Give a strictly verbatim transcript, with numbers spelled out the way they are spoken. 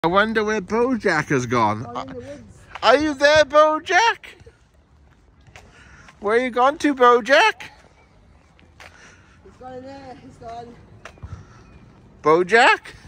I wonder where Bojack has gone. Gone in the woods. Are you there, Bojack? Where you gone to, Bojack? He's gone in there. He's gone. Bojack?